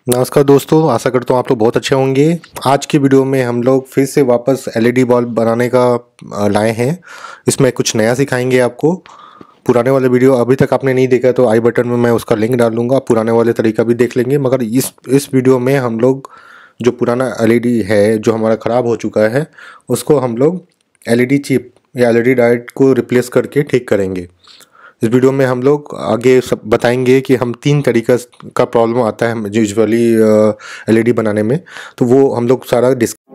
नमस्कार दोस्तों, आशा करता हूँ आप लोग बहुत अच्छे होंगे। आज की वीडियो में हम लोग फिर से वापस एलईडी बल्ब बनाने का लाए हैं। इसमें कुछ नया सिखाएंगे आपको। पुराने वाले वीडियो अभी तक आपने नहीं देखा तो आई बटन में मैं उसका लिंक डाल दूँगा, पुराने वाले तरीका भी देख लेंगे। मगर इस वीडियो में हम लोग जो पुराना एलईडी है जो हमारा ख़राब हो चुका है उसको हम लोग एलईडी चिप या एलईडी डायोड को रिप्लेस करके ठीक करेंगे। इस वीडियो में हम लोग आगे सब बताएंगे कि हम 3 तरीका का प्रॉब्लम आता है यूजुअली एलईडी बनाने में, तो वो हम लोग सारा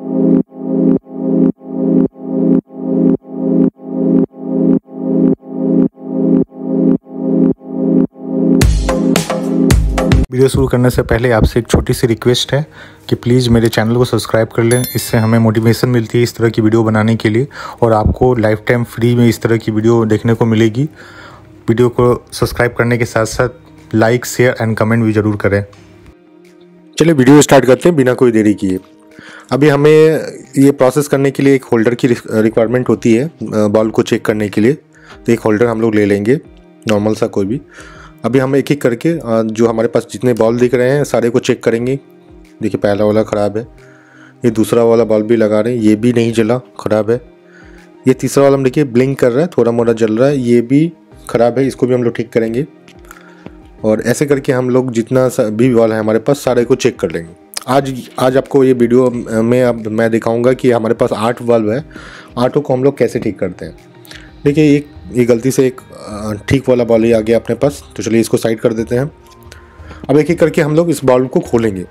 वीडियो शुरू करने से पहले आपसे एक छोटी सी रिक्वेस्ट है कि प्लीज़ मेरे चैनल को सब्सक्राइब कर लें। इससे हमें मोटिवेशन मिलती है इस तरह की वीडियो बनाने के लिए, और आपको लाइफ टाइम फ्री में इस तरह की वीडियो देखने को मिलेगी। वीडियो को सब्सक्राइब करने के साथ साथ लाइक, शेयर एंड कमेंट भी ज़रूर करें। चलिए वीडियो स्टार्ट करते हैं बिना कोई देरी किए। अभी हमें ये प्रोसेस करने के लिए एक होल्डर की रिक्वायरमेंट होती है बॉल को चेक करने के लिए। तो एक होल्डर हम लोग ले लेंगे, नॉर्मल सा कोई भी। अभी हम एक एक करके जो हमारे पास जितने बॉल दिख रहे हैं सारे को चेक करेंगे। देखिए पहला वाला ख़राब है, ये दूसरा वाला बॉल भी लगा रहे हैं, ये भी नहीं जला, ख़राब है। ये तीसरा वाला हम देखिए ब्लिंक कर रहा है, थोड़ा मोड़ा जल रहा है, ये भी ख़राब है, इसको भी हम लोग ठीक करेंगे। और ऐसे करके हम लोग जितना भी बॉल है हमारे पास सारे को चेक कर लेंगे। आज आपको ये वीडियो में अब मैं दिखाऊंगा कि हमारे पास 8 बल्ब है, 8 को हम लोग कैसे ठीक करते हैं। देखिए ये गलती से एक ठीक वाला बॉल ही आ गया अपने पास, तो चलिए इसको साइड कर देते हैं। अब एक एक करके हम लोग इस बॉल को खोलेंगे।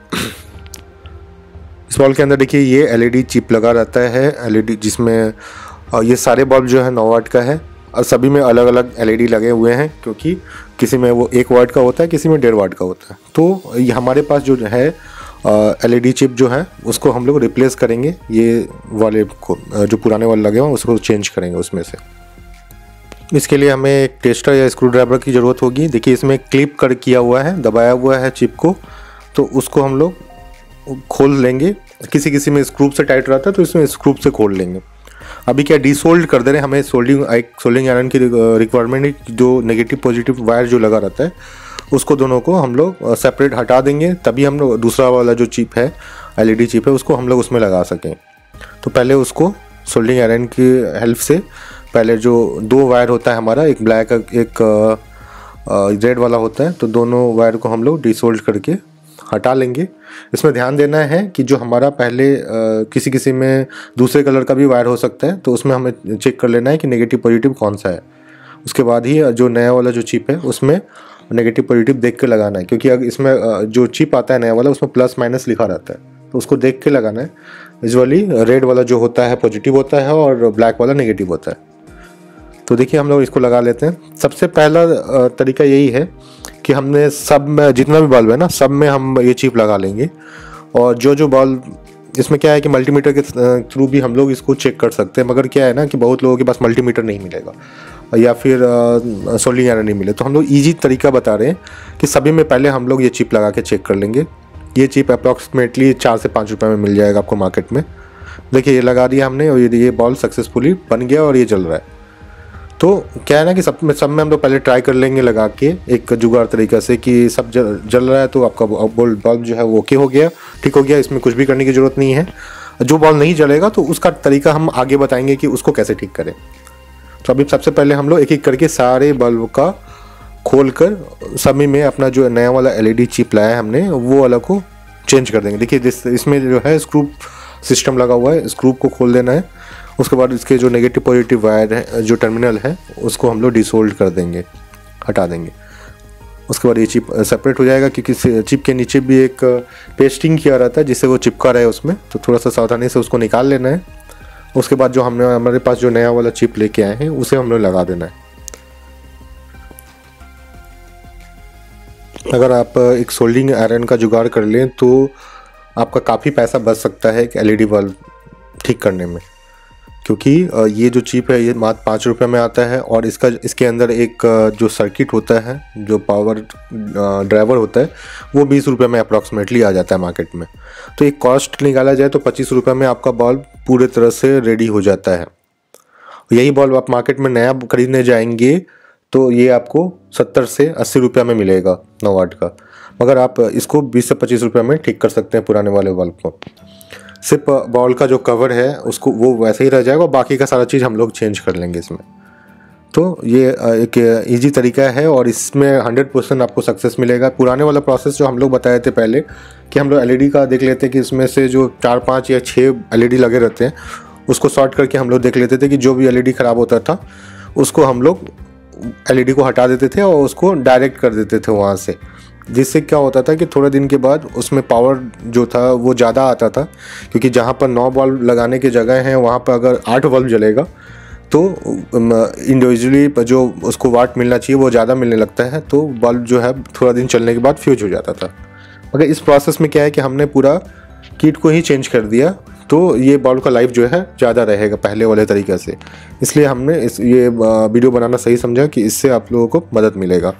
इस बॉल के अंदर देखिए ये एलईडी चिप लगा रहता है, एलईडी जिसमें ये सारे बल्ब जो है 9 वाट का है, और सभी में अलग अलग एलईडी लगे हुए हैं, क्योंकि किसी में वो 1 वाट का होता है, किसी में 1.5 वाट का होता है। तो ये हमारे पास जो है एलईडी चिप जो है उसको हम लोग रिप्लेस करेंगे। ये वाले को जो पुराने वाले लगे हुए उसको चेंज करेंगे उसमें से। इसके लिए हमें एक टेस्टर या स्क्रू ड्राइवर की ज़रूरत होगी। देखिए इसमें क्लिप कर किया हुआ है, दबाया हुआ है चिप को, तो उसको हम लोग खोल लेंगे। किसी किसी में स्क्रू से टाइट रहता है तो इसमें स्क्रू से खोल लेंगे। अभी क्या डीसोल्ड कर दे रहे हैं, हमें सोल्डिंग आयरन की रिक्वायरमेंट है। जो नेगेटिव पॉजिटिव वायर जो लगा रहता है उसको दोनों को हम लोग सेपरेट हटा देंगे, तभी हम लोग दूसरा वाला जो चिप है एलईडी चिप है उसको हम लोग उसमें लगा सकें। तो पहले उसको सोल्डिंग आयरन की हेल्प से पहले जो 2 वायर होता है हमारा, एक ब्लैक एक रेड वाला होता है, तो दोनों वायर को हम लोग डीसोल्ड करके हटा लेंगे। इसमें ध्यान देना है कि जो हमारा पहले किसी किसी में दूसरे कलर का भी वायर हो सकता है, तो उसमें हमें चेक कर लेना है कि नेगेटिव पॉजिटिव कौन सा है। उसके बाद ही जो नया वाला जो चिप है उसमें नेगेटिव पॉजिटिव देख के लगाना है, क्योंकि अगर इसमें जो चिप आता है नया वाला उसमें प्लस माइनस लिखा रहता है, तो उसको देख के लगाना है। यूजुअली रेड वाला जो होता है पॉजिटिव होता है और ब्लैक वाला नेगेटिव होता है। तो देखिए हम लोग इसको लगा लेते हैं। सबसे पहला तरीका यही है कि हमने सब में जितना भी बल्ब है ना, सब में हम ये चिप लगा लेंगे। और जो बल्ब इसमें क्या है कि मल्टीमीटर के थ्रू भी हम लोग इसको चेक कर सकते हैं, मगर क्या है ना कि बहुत लोगों के पास मल्टीमीटर नहीं मिलेगा या फिर सोल्डिंग आयरन नहीं मिले, तो हम लोग ईजी तरीका बता रहे हैं कि सभी में पहले हम लोग ये चिप लगा के चेक कर लेंगे। ये चिप अप्रॉक्सीमेटली 4 से 5 रुपये में मिल जाएगा आपको मार्केट में। देखिए ये लगा दिया हमने और ये बॉल सक्सेसफुली बन गया और ये जल रहा है। तो क्या है ना कि सब में हम लोग पहले ट्राई कर लेंगे लगा के एक जुगाड़ तरीक़ा से कि सब जल रहा है, तो आपका बल्ब जो है वो ओके हो गया, ठीक हो गया। इसमें कुछ भी करने की ज़रूरत नहीं है। जो बल्ब नहीं जलेगा तो उसका तरीका हम आगे बताएंगे कि उसको कैसे ठीक करें। तो अभी सबसे पहले हम लोग एक एक करके सारे बल्ब का खोल कर सभी में अपना जो नया वाला एलईडी चिप लाया है हमने वो वाला को चेंज कर देंगे। देखिए इसमें जो है स्क्रू सिस्टम लगा हुआ है, स्क्रू को खोल देना है। उसके बाद इसके जो नेगेटिव पॉजिटिव वायर है, जो टर्मिनल है, उसको हम लोग डिसोल्ड कर देंगे, हटा देंगे। उसके बाद ये चिप सेपरेट हो जाएगा, क्योंकि चिप के नीचे भी एक पेस्टिंग किया रहता है जिससे वो चिपका रहे उसमें, तो थोड़ा सा सावधानी से उसको निकाल लेना है। उसके बाद जो हमारे पास जो नया वाला चिप लेके आए हैं उसे हम लोग लगा देना है। अगर आप एक सोल्डिंग आयरन का जुगाड़ कर लें तो आपका काफ़ी पैसा बच सकता है एक एलईडी बल्ब ठीक करने में, क्योंकि ये जो चिप है ये मात्र 5 रुपये में आता है। और इसके अंदर एक जो सर्किट होता है, जो पावर ड्राइवर होता है, वो 20 रुपये में अप्रॉक्सीमेटली आ जाता है मार्केट में। तो एक कॉस्ट निकाला जाए तो 25 रुपये में आपका बल्ब पूरे तरह से रेडी हो जाता है। यही बल्ब आप मार्केट में नया खरीदने जाएंगे तो ये आपको 70 से 80 रुपये में मिलेगा 9 वाट का। मगर आप इसको 20 से 25 रुपये में ठीक कर सकते हैं पुराने वाले बल्ब को। सिर्फ बॉल का जो कवर है उसको वो वैसे ही रह जाएगा और बाकी का सारा चीज़ हम लोग चेंज कर लेंगे इसमें। तो ये एक इजी तरीका है और इसमें 100% आपको सक्सेस मिलेगा। पुराने वाला प्रोसेस जो हम लोग बताए थे पहले कि हम लोग एलईडी का देख लेते हैं कि इसमें से जो 4, 5 या 6 एलईडी लगे रहते हैं उसको सॉर्ट करके हम लोग देख लेते थे कि जो भी एलईडी ख़राब होता था उसको हम लोग एलईडी को हटा देते थे और उसको डायरेक्ट कर देते थे वहाँ से, जिससे क्या होता था कि थोड़े दिन के बाद उसमें पावर जो था वो ज़्यादा आता था, क्योंकि जहाँ पर 9 बल्ब लगाने की जगह है वहाँ पर अगर 8 बल्ब जलेगा तो इंडिविजुअली जो उसको वाट मिलना चाहिए वो ज़्यादा मिलने लगता है, तो बल्ब जो है थोड़ा दिन चलने के बाद फ्यूज हो जाता था। मगर इस प्रोसेस में क्या है कि हमने पूरा किट को ही चेंज कर दिया, तो ये बल्ब का लाइफ जो है ज़्यादा रहेगा पहले वाले तरीके से। इसलिए हमने ये वीडियो बनाना सही समझा कि इससे आप लोगों को मदद मिलेगा।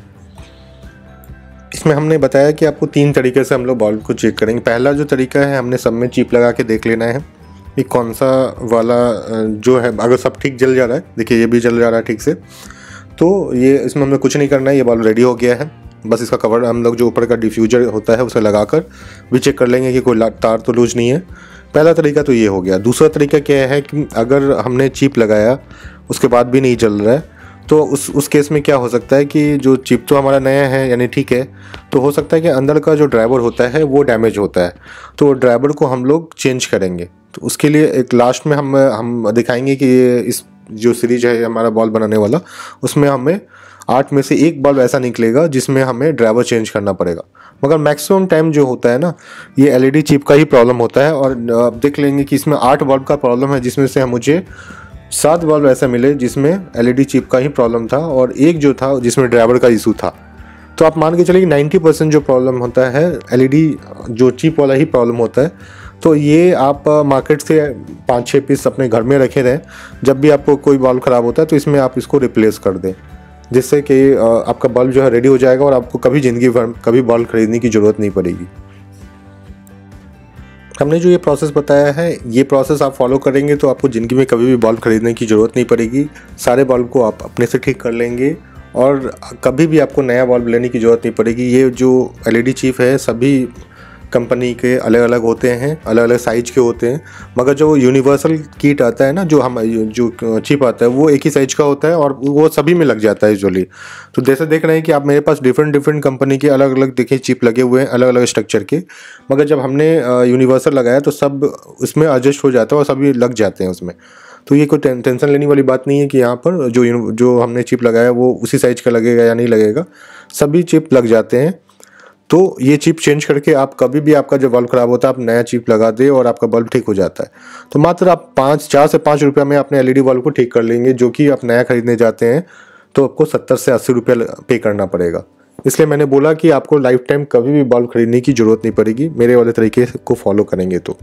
इसमें हमने बताया कि आपको 3 तरीके से हम लोग बल्ब को चेक करेंगे। पहला जो तरीका है, हमने सब में चिप लगा के देख लेना है कि कौन सा वाला जो है, अगर सब ठीक जल जा रहा है, देखिए ये भी जल जा रहा है ठीक से, तो ये इसमें हमें कुछ नहीं करना है, ये बल्ब रेडी हो गया है। बस इसका कवर हम लोग जो ऊपर का डिफ्यूजर होता है उसे लगाकर भी चेक कर लेंगे कि कोई तार तो लूज नहीं है। पहला तरीका तो ये हो गया। दूसरा तरीका क्या है कि अगर हमने चिप लगाया उसके बाद भी नहीं जल रहा है, तो उस केस में क्या हो सकता है कि जो चिप तो हमारा नया है यानी ठीक है, तो हो सकता है कि अंदर का जो ड्राइवर होता है वो डैमेज होता है, तो ड्राइवर को हम लोग चेंज करेंगे। तो उसके लिए एक लास्ट में हम दिखाएंगे कि ये इस जो सीरीज है हमारा बल्ब बनाने वाला, उसमें हमें 8 में से 1 बल्ब ऐसा निकलेगा जिसमें हमें ड्राइवर चेंज करना पड़ेगा। मगर मैक्सिमम टाइम जो होता है ना, ये एलईडी चिप का ही प्रॉब्लम होता है। और आप देख लेंगे कि इसमें 8 बल्ब का प्रॉब्लम है, जिसमें से मुझे 7 बल्ब ऐसा मिले जिसमें एलईडी चिप का ही प्रॉब्लम था और एक जो था जिसमें ड्राइवर का इशू था। तो आप मान के चलिए कि 90% जो प्रॉब्लम होता है एलईडी जो चिप वाला ही प्रॉब्लम होता है। तो ये आप मार्केट से 5-6 पीस अपने घर में रखे रहें, जब भी आपको कोई बल्ब ख़राब होता है तो इसमें आप इसको रिप्लेस कर दें, जिससे कि आपका बल्ब जो है रेडी हो जाएगा और आपको कभी ज़िंदगी भर कभी बल्ब खरीदने की ज़रूरत नहीं पड़ेगी। हमने जो ये प्रोसेस बताया है, ये प्रोसेस आप फॉलो करेंगे तो आपको ज़िंदगी में कभी भी बल्ब खरीदने की ज़रूरत नहीं पड़ेगी। सारे बल्ब को आप अपने से ठीक कर लेंगे और कभी भी आपको नया बल्ब लेने की ज़रूरत नहीं पड़ेगी। ये जो एलईडी चिप है सभी कंपनी के अलग अलग होते हैं, अलग अलग साइज के होते हैं, मगर जो यूनिवर्सल किट आता है ना, जो चिप आता है वो एक ही साइज का होता है और वो सभी में लग जाता है यूजुअली। तो जैसे देख रहे हैं कि आप मेरे पास डिफरेंट कंपनी के अलग अलग देखिए चिप लगे हुए हैं, अलग अलग स्ट्रक्चर के, मगर जब हमने यूनिवर्सल लगाया तो सब उसमें एडजस्ट हो जाता है और सभी लग जाते हैं उसमें। तो ये कोई टेंशन लेने वाली बात नहीं है कि यहाँ पर जो हमने चिप लगाया वो उसी साइज का लगेगा या नहीं लगेगा, सभी चिप लग जाते हैं। तो ये चिप चेंज करके आप कभी भी आपका जो बल्ब ख़राब होता है आप नया चिप लगा दे और आपका बल्ब ठीक हो जाता है। तो मात्र आप 4 से 5 रुपये में अपने एलईडी बल्ब को ठीक कर लेंगे। जो कि आप नया खरीदने जाते हैं तो आपको 70 से 80 रुपये पे करना पड़ेगा। इसलिए मैंने बोला कि आपको लाइफ टाइम कभी भी बल्ब खरीदने की ज़रूरत नहीं पड़ेगी मेरे वाले तरीके को फॉलो करेंगे तो।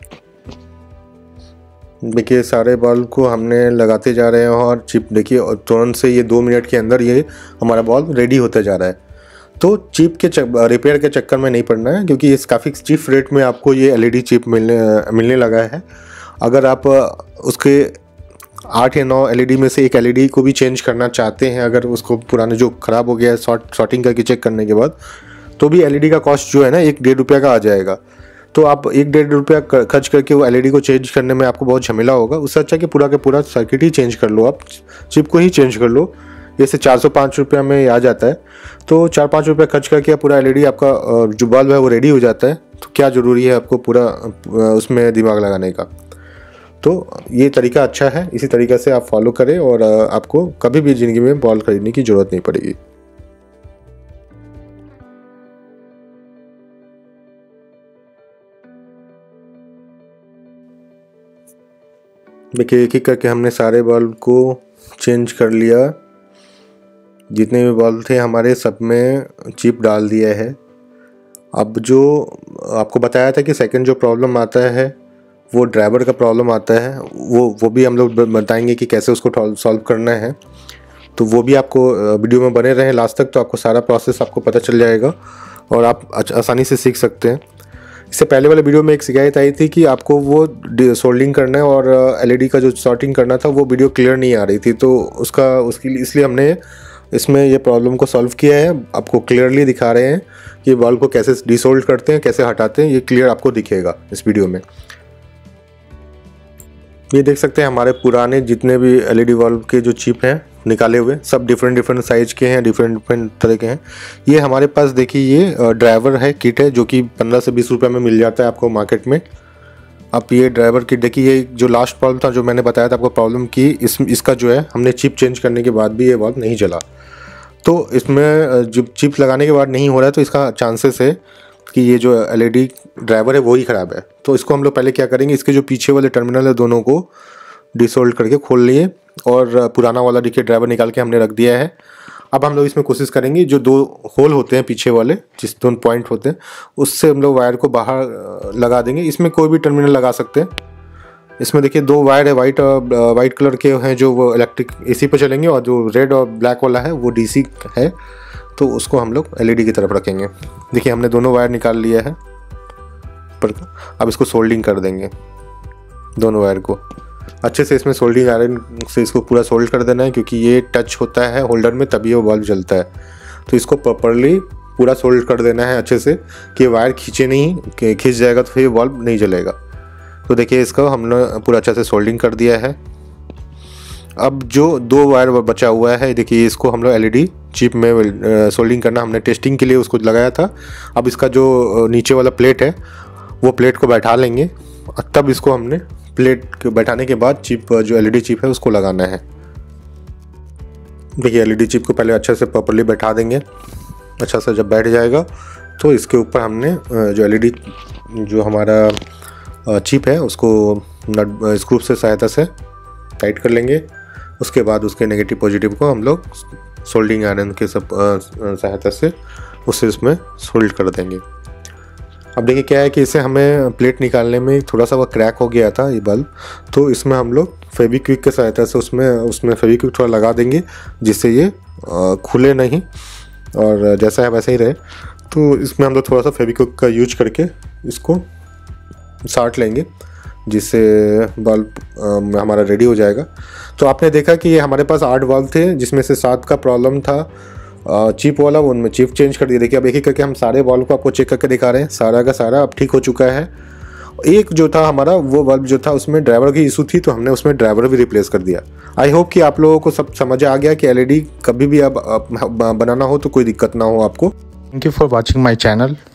देखिए सारे बल्ब को हमने लगाते जा रहे हैं और चिप देखिए तुरंत से ये 2 मिनट के अंदर ये हमारा बल्ब रेडी होता जा रहा है। तो चिप के रिपेयर के चक्कर में नहीं पड़ना है, क्योंकि इस काफ़ी चीप रेट में आपको ये एलईडी चिप मिलने लगा है। अगर आप उसके 8 या 9 एलईडी में से एक एलईडी को भी चेंज करना चाहते हैं, अगर उसको पुराने जो ख़राब हो गया है शॉर्टिंग करके चेक करने के बाद, तो भी एलईडी का कॉस्ट जो है ना 1-1.5 रुपये का आ जाएगा। तो आप 1-1.5 रुपया खर्च करके वो एलईडी को चेंज करने में आपको बहुत झमेला होगा। उससे अच्छा कि पूरा का पूरा सर्किट ही चेंज कर लो, आप चिप को ही चेंज कर लो। जैसे 405 रुपये में आ जाता है, तो 4-5 रुपये खर्च करके पूरा एलईडी आपका जो बल्ब है वो रेडी हो जाता है। तो क्या ज़रूरी है आपको पूरा उसमें दिमाग लगाने का। तो ये तरीका अच्छा है, इसी तरीक़े से आप फॉलो करें और आपको कभी भी ज़िंदगी में बल्ब खरीदने की ज़रूरत नहीं पड़ेगी। देखिए एक एक करके हमने सारे बल्ब को चेंज कर लिया। जितने भी बल्ब थे हमारे सब में चिप डाल दिया है। अब जो आपको बताया था कि सेकंड जो प्रॉब्लम आता है वो ड्राइवर का प्रॉब्लम आता है, वो भी हम लोग बताएंगे कि कैसे उसको सॉल्व करना है। तो वो भी आपको वीडियो में बने रहें लास्ट तक, तो आपको सारा प्रोसेस आपको पता चल जाएगा और आप आसानी से सीख सकते हैं। इससे पहले वाले वीडियो में एक शिकायत आई थी कि आपको वो सोल्डिंग करना है और एलईडी का जो सॉर्टिंग करना था वो वीडियो क्लियर नहीं आ रही थी, तो इसलिए हमने इसमें ये प्रॉब्लम को सॉल्व किया है, आपको क्लियरली दिखा रहे हैं कि वाल्व को कैसे डिसोल्ड करते हैं, कैसे हटाते हैं, ये क्लियर आपको दिखेगा इस वीडियो में। ये देख सकते हैं हमारे पुराने जितने भी एलईडी वाल्व के जो चिप हैं निकाले हुए, सब डिफरेंट साइज के हैं, डिफरेंट तरह के हैं। ये हमारे पास देखिए ये ड्राइवर है, किट है, जो कि 15 से 20 रुपये में मिल जाता है आपको मार्केट में। आप ये ड्राइवर किट देखिए, ये जो लास्ट प्रॉब्लम था जो मैंने बताया था आपको प्रॉब्लम की, इसका जो है हमने चिप चेंज करने के बाद भी ये वाल्व नहीं जला। तो इसमें जब चिप लगाने के बाद नहीं हो रहा है तो इसका चांसेस है कि ये जो एलईडी ड्राइवर है वो ही ख़राब है। तो इसको हम लोग पहले क्या करेंगे, इसके जो पीछे वाले टर्मिनल है दोनों को डिसोल्ड करके खोल लिए और पुराना वाला देखिए ड्राइवर निकाल के हमने रख दिया है। अब हम लोग इसमें कोशिश करेंगे जो 2 होल होते हैं पीछे वाले, जिस 2 पॉइंट होते हैं, उससे हम लोग वायर को बाहर लगा देंगे। इसमें कोई भी टर्मिनल लगा सकते हैं। इसमें देखिए 2 वायर है, वाइट कलर के हैं जो वो इलेक्ट्रिक एसी पर चलेंगे, और जो रेड और ब्लैक वाला है वो डीसी है, तो उसको हम लोग एलईडी की तरफ रखेंगे। देखिए हमने दोनों वायर निकाल लिया है पर अब इसको सोल्डिंग कर देंगे। दोनों वायर को अच्छे से इसमें सोल्डिंग आयरन से इसको पूरा सोल्ड कर देना है, क्योंकि ये टच होता है होल्डर में तभी वो बल्ब जलता है। तो इसको प्रॉपरली पूरा सोल्ड कर देना है अच्छे से कि वायर खींचे नहीं, कि खींच जाएगा तो फिर बल्ब नहीं जलेगा। तो देखिए इसको हमने पूरा अच्छे से सोल्डिंग कर दिया है। अब जो 2 वायर बचा हुआ है, देखिए इसको हम लोग एलईडी चिप में सोल्डिंग करना, हमने टेस्टिंग के लिए उसको लगाया था। अब इसका जो नीचे वाला प्लेट है वो प्लेट को बैठा लेंगे, तब इसको हमने प्लेट के बैठाने के बाद चिप जो एलईडी चिप है उसको लगाना है। देखिए एलईडी चिप को पहले अच्छा से प्रॉपर्ली बैठा देंगे। अच्छा से जब बैठ जाएगा तो इसके ऊपर हमने जो एलईडी जो हमारा चिप है उसको नट स्क्रू से सहायता से टाइट कर लेंगे। उसके बाद उसके नेगेटिव पॉजिटिव को हम लोग सोल्डिंग आयरन के सब सहायता से उसे इसमें सोल्ड कर देंगे। अब देखिए क्या है कि इसे हमें प्लेट निकालने में थोड़ा सा वो क्रैक हो गया था ये बल्ब, तो इसमें हम लोग फेविक्विक के सहायता से उसमें फेविक्विक थोड़ा लगा देंगे, जिससे ये खुले नहीं और जैसा है वैसा ही रहे। तो इसमें हम लोग थोड़ा सा फेविक्विक का यूज करके इसको साट लेंगे, जिससे बल्ब हमारा रेडी हो जाएगा। तो आपने देखा कि ये हमारे पास 8 बल्ब थे, जिसमें से 7 का प्रॉब्लम था चिप वाला, उनमें चिप चेंज कर दिया। देखिए अब एक एक करके हम सारे बल्ब को आपको चेक करके दिखा रहे हैं, सारा का सारा अब ठीक हो चुका है। एक जो था हमारा वो बल्ब जो था उसमें ड्राइवर की इशू थी, तो हमने उसमें ड्राइवर भी रिप्लेस कर दिया। आई होप कि आप लोगों को सब समझ आ गया कि एलईडी कभी भी अब बनाना हो तो कोई दिक्कत ना हो आपको। Thank you for watching my channel.